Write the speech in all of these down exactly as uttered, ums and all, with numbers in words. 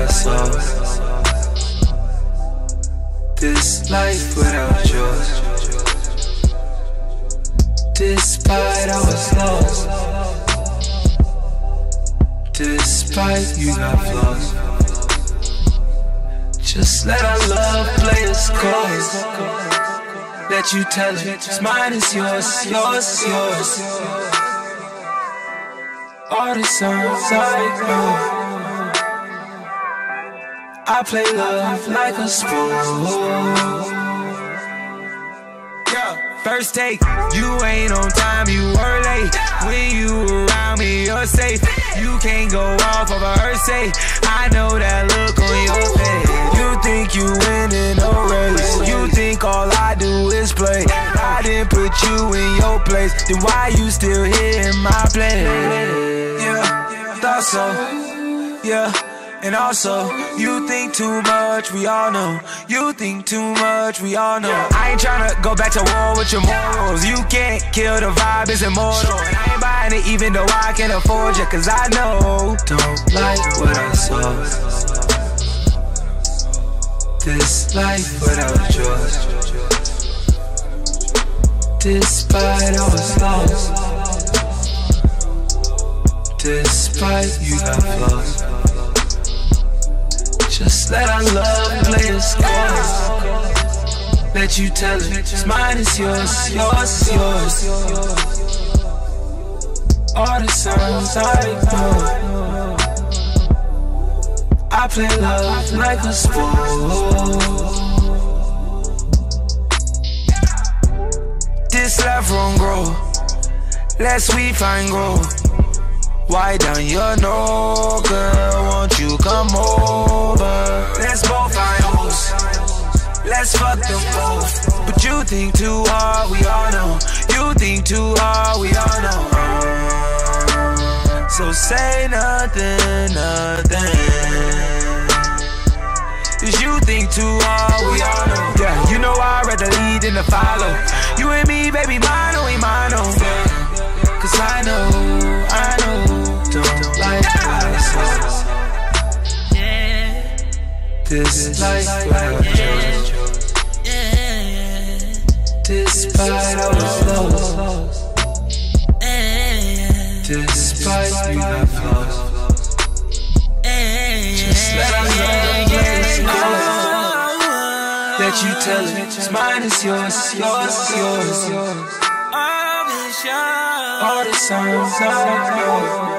saw. This life without yours. Despite I was lost. Despite you got flaws. Just let our love play its course. Let you tell it, it's mine, it's yours, yours, yours. All the songs I know, I play love like a sport. First take, you ain't on time, you were late. When you around me, you're safe. You can't go off of a heresay. I know that look on your face. You think you winning a race. You think all I do is play. I didn't put you in your place. Then why you still here in my place? Yeah, thought so, yeah. And also, you think too much, we all know. You think too much, we all know. I ain't tryna go back to war with your morals. You can't kill the vibe, it's immortal. And I ain't buying it even though I can't afford you, cause I know. Don't like what I saw. This life without yours. Despite I was lost. Despite you got flaws. Just let our love play its course. Let you tell it, it's mine, it's yours, yours, yours. All the songs I know, I play love like a sport. This life won't grow, lest we find growth. Why don't you know, girl, won't you come over? Let's both find hoes, let's fuck them both. But you think too hard, we all know. You think too hard, we all know. So say nothing, nothing. Cause you think too hard, we all know. Yeah, you know I'd rather lead than to follow. You and me, baby, mano y mano. Cause I know, I know. Don't like what I saw. This life without yours. Despite I was lost. Despite you got flaws. Just let our love play its course. Let you tell it, it's mine, it's yours, yours, yours. All the songs I know,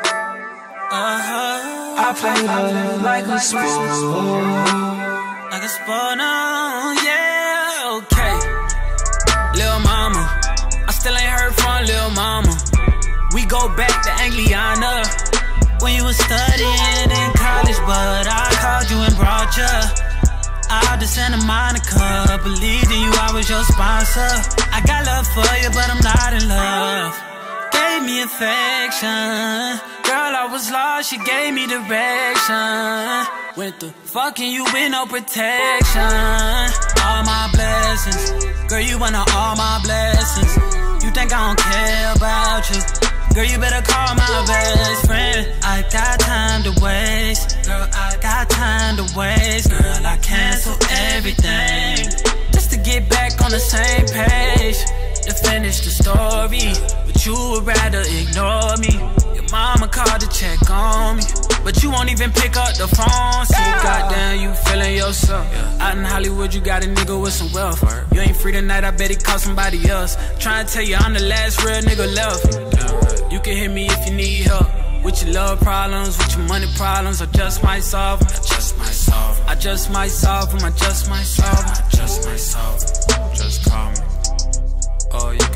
I play love like a sport. Like a sport, no, yeah, okay. Lil' mama, I still ain't heard from Lil' mama. We go back to Angliana when you was studying in college, but I called you and brought you out to Santa Monica. Believed in you, I was your sponsor. I got love for you, but I'm not in love. Gave me affection. Girl, I was lost, she gave me direction. Went the fucking you with no protection. All my blessings, girl, you wanna all my blessings. You think I don't care about you? Girl, you better call my best friend. I got time to waste. Girl, I got time to waste. Girl, I cancel everything just to get back on the same page, to finish the story. But you would rather ignore me. Your mama called to check on me, but you won't even pick up the phone. So goddamn, you feeling yourself. Out in Hollywood, you got a nigga with some wealth. You ain't free tonight, I bet he called somebody else. Trying to tell you I'm the last real nigga left. You can hit me if you need help with your love problems, with your money problems. I just might solve them. I just might solve them. I just might solve them. I just might solve them. I just might solve them. Just call me. Oh yeah.